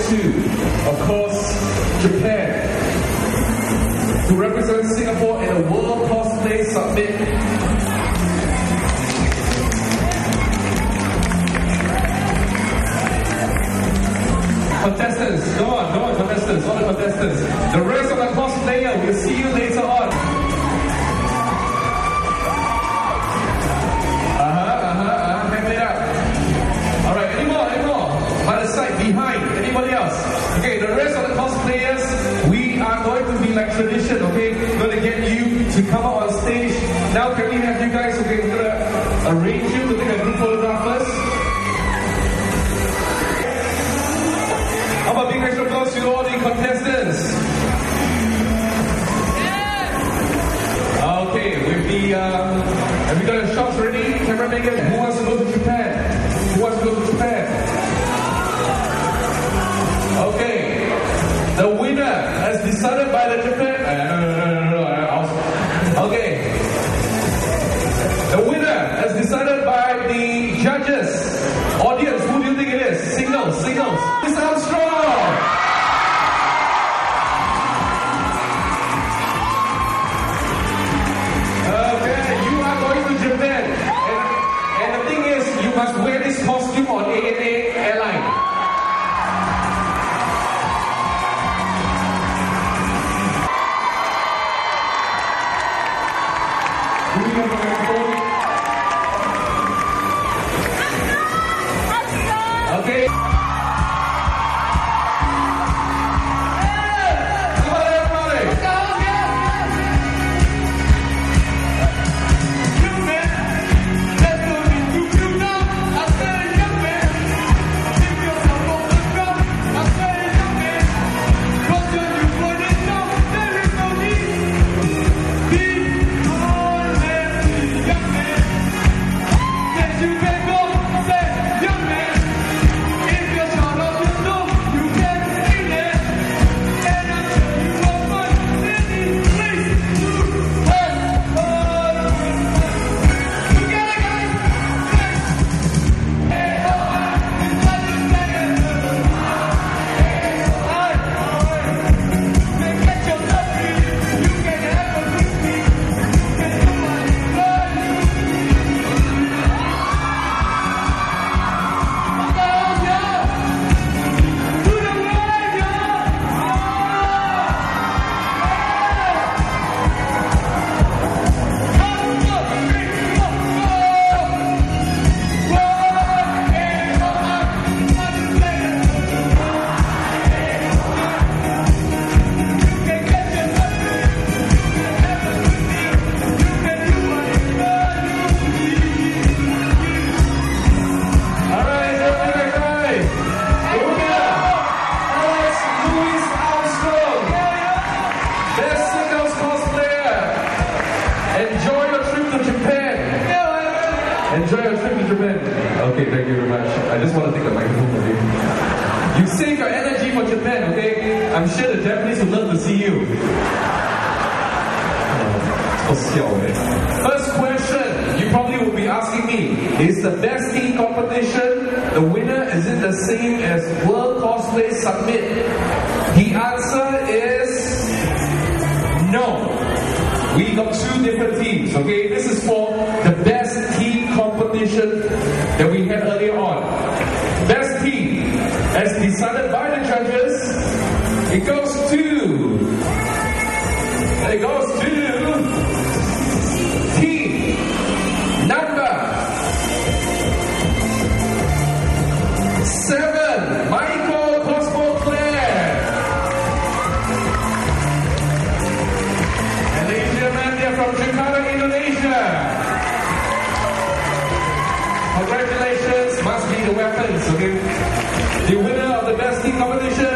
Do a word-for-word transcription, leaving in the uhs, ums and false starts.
to, of course, Japan, to represent Singapore in the World Cosplay Summit. Contestants, go on, go on, contestants, all the contestants. The rest of the cosplayer, we'll see you later on. Uh-huh, uh-huh, uh-huh, hand it up. Alright, any more, any more? By the side, behind, anybody else? Okay, the rest of the cosplayers, we are going to be like tradition, okay? Going to get you to come out on stage. Now can we have you guys, okay, we're going to arrange you to take a group photograph first. How about a big extra applause to all the contestants? Okay, with the, um, have we got the shots ready? Camera maker, who wants to go to Japan? Who wants to go to Japan? Okay, the winner as decided by the Japan, uh, no, no, no, no, no, no, okay. The winner as decided by the judges. Audience, who do you think it is? Signals, signals. Miss Armstrong! Okay, you are going to Japan. And, and the thing is, you must wear this costume on A N A Airline. Do we have a microphone? Okay. Enjoy your trip to Japan. Okay, thank you very much. I just want to take the microphone from you. You save your energy for Japan, okay? I'm sure the Japanese would love to see you. First question, you probably will be asking me, is the best tea competition, the winner, is it the same as World Cosplay Summit? The answer is no. We got two different teams, okay? This is for the best tea competition that we had earlier on. Best tea, as decided by the judges, it goes to, it goes to team number seven, Michael Cosmo Claire. And ladies and gentlemen, they're from Jakarta, Indonesia. Congratulations, must be the weapons, okay? The winner of the best team competition